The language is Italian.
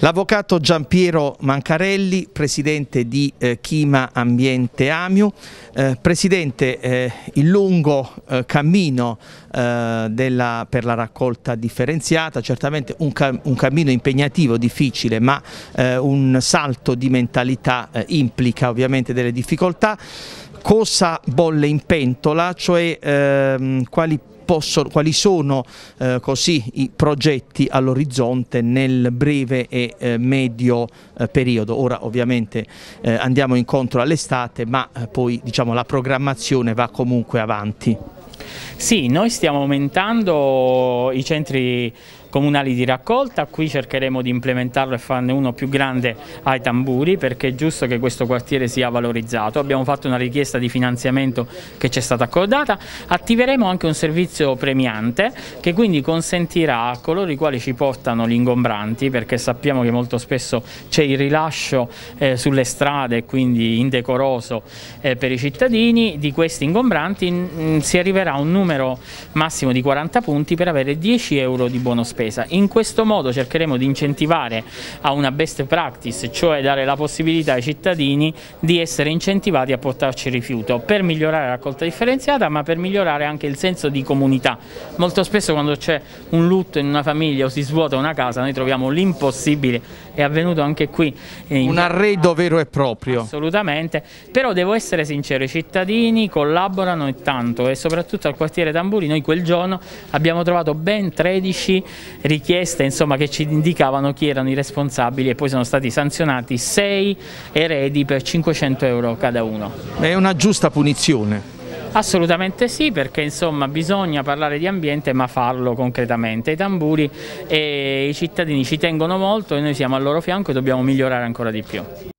L'avvocato Giampiero Mancarelli, presidente di Chima Ambiente Amiu. Presidente, il lungo cammino per la raccolta differenziata, certamente un cammino impegnativo, difficile, ma un salto di mentalità implica ovviamente delle difficoltà. Cosa bolle in pentola, cioè quali sono così i progetti all'orizzonte nel breve e medio periodo? Ora ovviamente andiamo incontro all'estate, ma poi diciamo la programmazione va comunque avanti. Sì, noi stiamo aumentando i centri comunali di raccolta, qui cercheremo di implementarlo e farne uno più grande ai Tamburi, perché è giusto che questo quartiere sia valorizzato. Abbiamo fatto una richiesta di finanziamento che ci è stata accordata, attiveremo anche un servizio premiante che quindi consentirà a coloro i quali ci portano gli ingombranti, perché sappiamo che molto spesso c'è il rilascio sulle strade e quindi indecoroso per i cittadini, di questi ingombranti si arriverà a un numero massimo di 40 punti per avere 10 euro di buono spesa. In questo modo cercheremo di incentivare a una best practice, cioè dare la possibilità ai cittadini di essere incentivati a portarci il rifiuto per migliorare la raccolta differenziata, ma per migliorare anche il senso di comunità. Molto spesso quando c'è un lutto in una famiglia o si svuota una casa noi troviamo l'impossibile, è avvenuto anche qui. Un arredo vero e proprio. Assolutamente, però devo essere sincero, i cittadini collaborano e tanto, e soprattutto al quartiere Tamburi noi quel giorno abbiamo trovato ben 13 richieste, insomma, che ci indicavano chi erano i responsabili, e poi sono stati sanzionati 6 eredi per 500 euro cada uno. È una giusta punizione. Assolutamente sì, perché insomma bisogna parlare di ambiente ma farlo concretamente. I Tamburi e i cittadini ci tengono molto e noi siamo al loro fianco e dobbiamo migliorare ancora di più.